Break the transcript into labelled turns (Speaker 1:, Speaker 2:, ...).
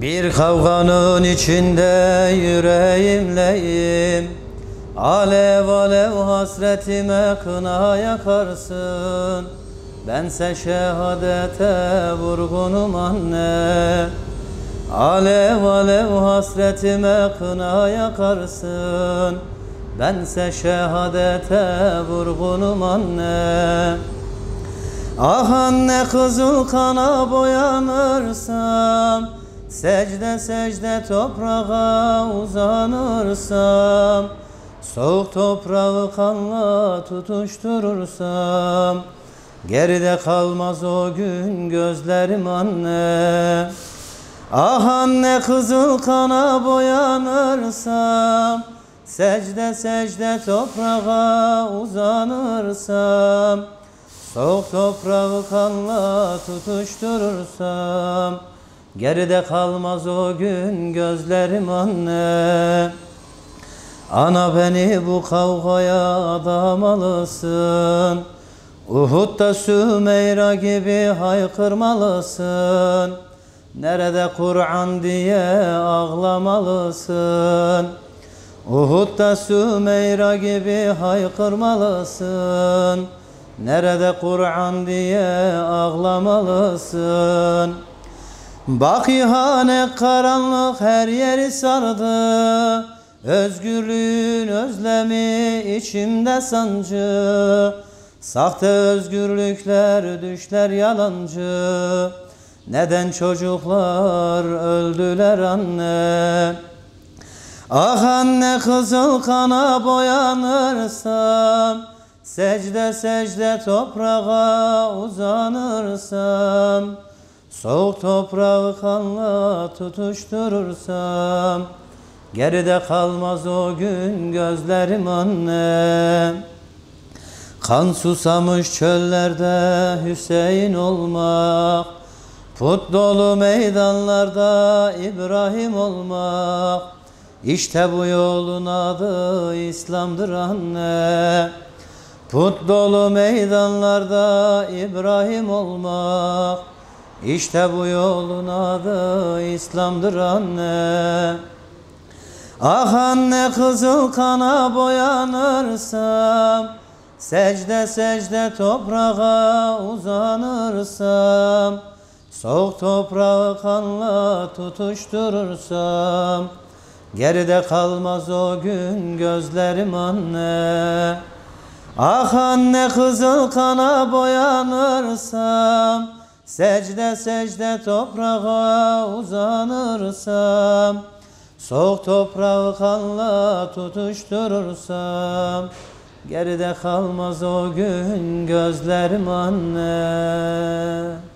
Speaker 1: Bir kavganın içinde yüreğimleyim, alev alev hasretime kına yakarsın. Bense şehadete vurgunum anne, alev alev hasretime kına yakarsın. Bense şehadete vurgunum anne. Ah anne, kızıl kana boyanırsam, secde secde toprağa uzanırsam, soğuk toprağı kanla tutuşturursam, geride kalmaz o gün gözlerim anne. Ah anne, kızıl kana boyanırsam, secde secde toprağa uzanırsam, soğuk toprağı kanla tutuşturursam, geride kalmaz o gün gözlerim anne. Ana, beni bu kavgaya adamalısın, Uhud'da Sümeyra gibi haykırmalısın. Nerede Kur'an diye ağlamalısın, Uhud'da Sümeyra gibi haykırmalısın. Nerede Kur'an diye ağlamalısın. Bak, ihanet karanlık her yeri sardı, özgürlüğün özlemi içimde sancı. Sahte özgürlükler düşler yalancı, neden çocuklar öldüler anne? Ah anne, kızıl kana boyanırsam, secde secde toprağa uzanırsam, soğuk toprağı kanla tutuşturursam, geride kalmaz o gün gözlerim anne. Kan susamış çöllerde Hüseyin olmak, put dolu meydanlarda İbrahim olmak, İşte bu yolun adı İslam'dır anne. Put dolu meydanlarda İbrahim olmak, İşte bu yolun adı İslam'dır anne. Ah anne, kızıl kana boyanırsam, secde secde toprağa uzanırsam, soğuk toprağı kanla tutuşturursam, geride kalmaz o gün gözlerim anne. Ah anne, kızıl kana boyanırsam, secde secde toprağa uzanırsam, soğuk toprağı kanla tutuşturursam, geride kalmaz o gün gözlerim anne.